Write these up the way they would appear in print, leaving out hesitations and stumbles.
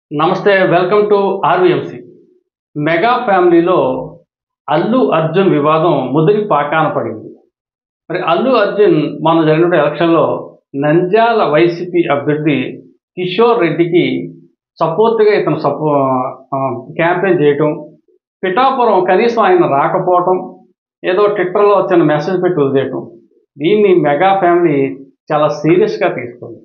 నమస్తే welcome to ఆర్వీఎంసీ. Mega ఫ్యామిలీలో అల్లు అర్జున్ వివాదం ముదిరి పాకాన పడింది. మరి అల్లు అర్జున్ మన జరిగిన ఎలక్షన్లో నంద్యాల వైసీపీ అభ్యర్థి కిషోర్ రెడ్డికి సపోర్ట్గా ఇతను క్యాంపెయిన్ చేయటం, పిఠాపురం కనీసం ఆయన రాకపోవటం, ఏదో ట్విట్టర్లో చిన్న మెసేజ్ పెట్టి వదిలేయటం, దీన్ని మెగా ఫ్యామిలీ చాలా సీరియస్గా తీసుకుంది.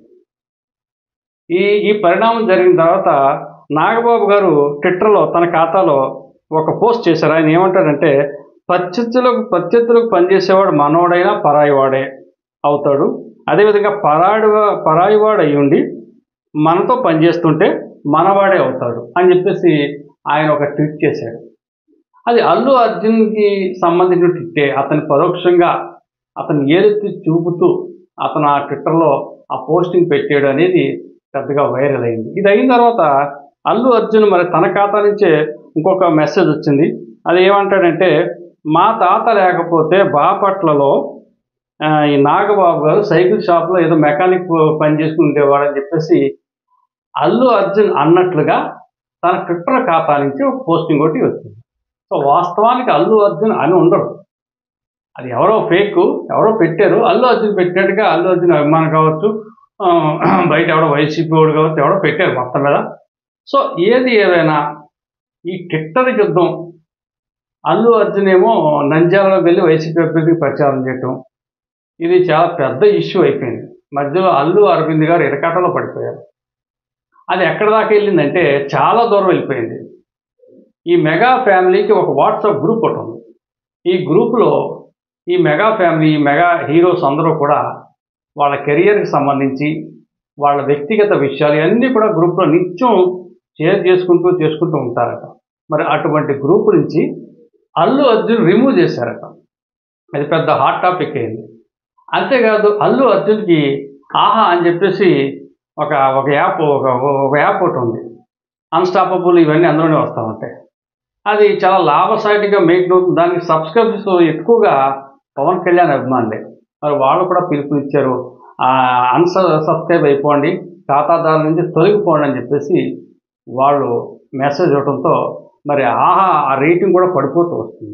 ఈ పరిణామం జరిగిన తర్వాత నాగబాబు గారు ట్విట్టర్లో తన ఖాతాలో ఒక పోస్ట్ చేశారు. ఆయన ఏమంటాడంటే, ప్రత్యర్థులకు పనిచేసేవాడు మనోడైనా పరాయివాడే అవుతాడు, అదేవిధంగా పరాయివాడు అయ్యుండి మనతో పనిచేస్తుంటే మనవాడే అవుతాడు అని చెప్పేసి ఆయన ఒక ట్వీట్ చేశాడు. అది అల్లు అర్జున్కి సంబంధించిన ట్విట్టే. అతని పరోక్షంగా అతను ఏదెత్తి చూపుతూ అతను ఆ ట్విట్టర్లో ఆ పోస్టింగ్ పెట్టాడు అనేది పెద్దగా వైరల్ అయింది. ఇది అయిన తర్వాత అల్లు అర్జున్ మరి తన ఖాతా నుంచే ఇంకొక మెసేజ్ వచ్చింది. అది ఏమంటాడంటే, మా తాత లేకపోతే బాపట్లలో ఈ నాగబాబు గారు సైకిల్ షాప్లో ఏదో మెకానిక్ పని చేసుకుని ఉండేవాడని చెప్పేసి అల్లు అర్జున్ అన్నట్లుగా తన ట్విట్టర్ ఖాతా నుంచి ఒక పోస్టింగ్ ఒకటి వచ్చింది. సో వాస్తవానికి అల్లు అర్జున్ అని ఉండడు, అది ఎవరో ఫేక్, ఎవరో పెట్టారు. అల్లు అర్జున్ పెట్టినట్టుగా అల్లు అర్జున్ అభిమానం కావచ్చు, బయట ఎవడో వైసీపీ వాడు కావచ్చు, ఎవడో పెట్టారు మొత్తం మీద. సో ఏది ఏదైనా ఈ ట్విట్టర్ యుద్ధం, అల్లు అర్జున్ ఏమో నంద్యాలలో వెళ్ళి వైసీపీ అభ్యర్థికి ప్రచారం చేయటం, ఇది చాలా పెద్ద ఇష్యూ అయిపోయింది. మధ్యలో అల్లు అరవింద్ గారు ఇరకాటంలో పడిపోయారు. అది ఎక్కడ దాకా వెళ్ళిందంటే చాలా దూరం వెళ్ళిపోయింది. ఈ మెగా ఫ్యామిలీకి ఒక వాట్సాప్ గ్రూప్ ఒకటి ఉంది. ఈ గ్రూప్లో ఈ మెగా ఫ్యామిలీ, ఈ మెగా హీరోస్ అందరూ కూడా వాళ్ళ కెరియర్కి సంబంధించి వాళ్ళ వ్యక్తిగత విషయాలు ఇవన్నీ కూడా గ్రూప్లో నిత్యం షేర్ చేసుకుంటూ ఉంటారట. మరి అటువంటి గ్రూప్ నుంచి అల్లు అర్జున్ రిమూవ్ చేశారట. అది పెద్ద హాట్ టాపిక్ అయింది. అంతేకాదు అల్లు అర్జున్కి ఆహా అని చెప్పేసి ఒక యాప్ ఒకటి ఉంది, అన్స్టాపబుల్, ఇవన్నీ అందులోనే వస్తూ ఉంటాయి. అది చాలా లాభసాటిగా మెయింటైన్ అవుతుంది. దానికి సబ్స్క్రైబర్స్ ఎక్కువగా పవన్ కళ్యాణ్ అభిమానులే. మరి వాళ్ళు కూడా పిలుపునిచ్చారు, అన్సబ్స్క్రైబ్ అయిపోండి, ఖాతాదారుల నుంచి తొలగిపోండి అని చెప్పేసి వాళ్ళు మెసేజ్ ఇవ్వడంతో మరి ఆహా ఆ రేటింగ్ కూడా పడిపోతూ వస్తుంది.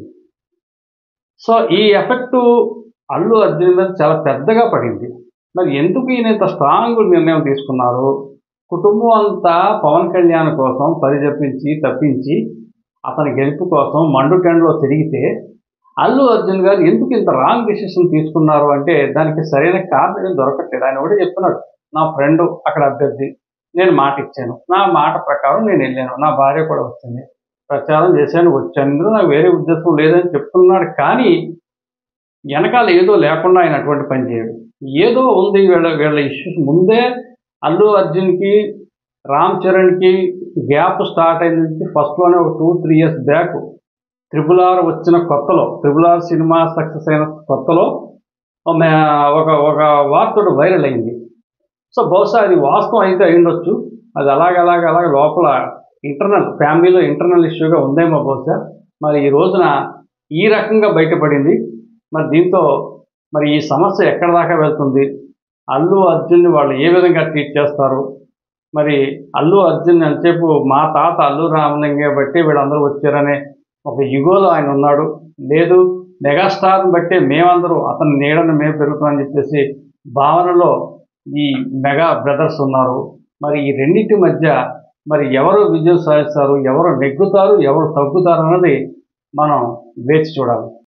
సో ఈ ఎఫెక్టు అల్లు అర్జున్ మీద చాలా పెద్దగా పడింది. మరి ఎందుకు ఈయన ఇంత స్ట్రాంగ్ నిర్ణయం తీసుకున్నారు? కుటుంబం అంతా పవన్ కళ్యాణ్ కోసం తప్పించి అతని గెలుపు కోసం మండుటెండలో తిరిగితే అల్లు అర్జున్ గారు ఎందుకు ఇంత రాంగ్ డెసిషన్ తీసుకున్నారు అంటే దానికి సరైన కారణం ఏం దొరకట్లేదు. ఆయన కూడా చెప్తున్నాడు, నా ఫ్రెండ్ అక్కడ అభ్యర్థి, నేను మాట ఇచ్చాను, నా మాట ప్రకారం నేను వెళ్ళాను, నా భార్య కూడా వచ్చింది, ప్రచారం చేశాను, వచ్చాను, ఇందులో నాకు వేరే ఉద్దేశం లేదని చెప్తున్నాడు. కానీ వెనకాల ఏదో లేకుండా ఆయన అటువంటి పని చేయడు. ఏదో ఉంది, వీళ్ళ ఇష్యూస్ ముందే. అల్లు అర్జున్కి రామ్ చరణ్కి గ్యాప్ స్టార్ట్ అయిన నుంచి ఫస్ట్లోనే ఒక 2-3 years బ్యాక్ RRR వచ్చిన కొత్తలో, RRR సినిమా సక్సెస్ అయిన కొత్తలో ఒక వార్త వైరల్ అయింది. సో బహుశా అది వాస్తవం అయితే అయ్యుండొచ్చు. అది అలాగ లోపల ఫ్యామిలీలో ఇంటర్నల్ ఇష్యూగా ఉందేమో బహుశా. మరి ఈ రోజున ఈ రకంగా బయటపడింది. మరి దీంతో మరి ఈ సమస్య ఎక్కడ దాకా వెళ్తుంది, అల్లు అర్జున్ని వాళ్ళు ఏ విధంగా ట్రీట్ చేస్తారు? మరి అల్లు అర్జున్ ఎంతసేపు మా తాత అల్లు రామలింగే బట్టి వీళ్ళందరూ వచ్చారనే ఒక యుగోలో ఆయన ఉన్నాడు, లేదు మెగాస్టార్ని బట్టే మేమందరూ అతని నీడను మేము పెరుగుతామని చెప్పేసి భావనలో ఈ మెగా బ్రదర్స్ ఉన్నారు. మరి ఈ రెండింటి మధ్య మరి ఎవరు విజయం సాధిస్తారు, ఎవరు నెగ్గుతారు, ఎవరు తగ్గుతారు అన్నది మనం వేచి చూడాలి.